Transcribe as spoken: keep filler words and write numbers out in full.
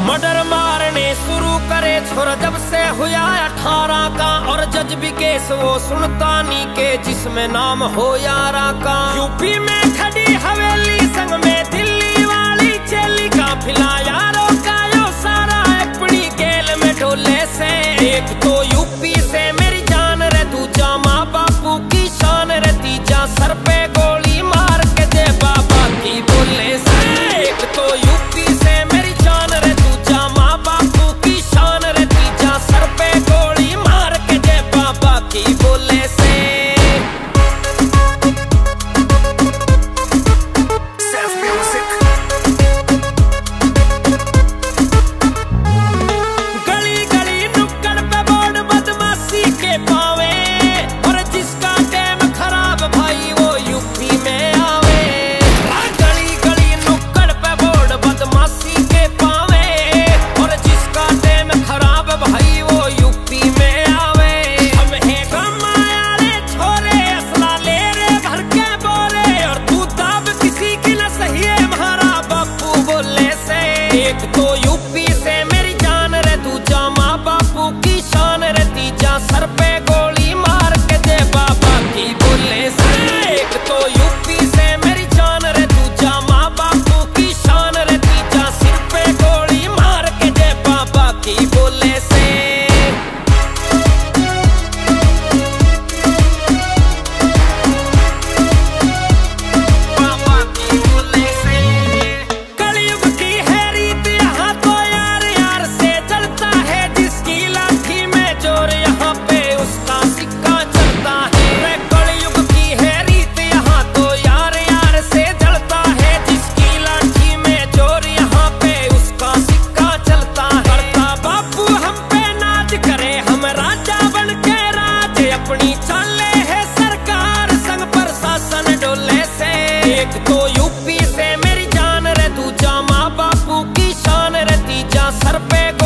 Murder मारने शुरू करे छोरा जब से हुआ अठारह का, और जज भी केस वो सुनता नी के जिसमें नाम हो यारा का। यूपी में खड़ी हवेली संग में दिल्ली वाली चेली का फिला यारों का यो सारा अपनी गेल में ढोले से। एक तो यूपी से मेरी जान रे, दूजा माँ बापू की शान रे, तीजा सर पे गोली मार के दे बाबा की बोले से। एक तो यूपी से मेरी जान रे, दूजा माँ बापू की शान रे, तीजा सर पे गोली मार के दे बाबा की बोले से। गली गली नुक्कड़ पे बोर्ड बदमाशी के पावे, और जिसका टेम खराब भाई वो यूपी में आवे। गली गली नुक्कड़ पे बोर्ड बदमाशी के पावे, और जिसका टेम खराब भाई वो यूपी में आवे। हम है गमाया रे छोरे, असला ले रे भर के बोले, और तू दाब किसी की न सही है हमारा बापू बोले से। एक तो यूपी से मेरी जान रे, दूजा माँ बापू की शान रे, तीजा सर पे गोली मार के दे बाबा की बोले से। एक तो यूपी से मेरी जान रे, दूजा माँ बापू की शान रे, तीजा सिर पे गोली मार के दे बाबा की बोले से। बाबा की बोले से। कलयुग की है रीत यहाँ तो यार यार से चलता है, जिसकी लाठी में जोर यहाँ पे उसका सिक्का चलता है। रे कलयुग की है रीत यहाँ तो यार यार से चलता है, जिसकी लाठी में जोर यहाँ पे उसका सिक्का चलता है। करता बापू हम पे नाज करे, हम राजा बन के राज अपनी चाले है सरकार संग प्रशासन डोले से। एक तो यूपी से मेरी जान रे, दूजा माँ बापू की शान रे, तीजा सर पे